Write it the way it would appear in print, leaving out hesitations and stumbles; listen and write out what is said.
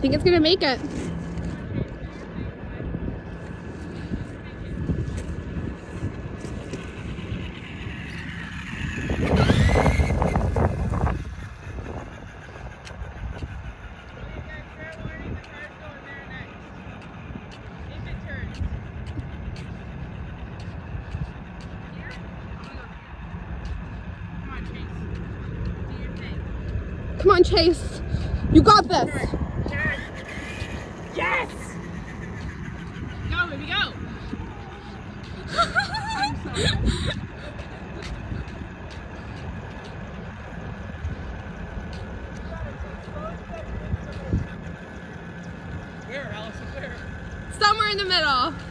think it's gonna make it. Come on, Chase. You got this. Yes! Go, baby, go! I'm sorry. Where, Allison? Where? Somewhere in the middle.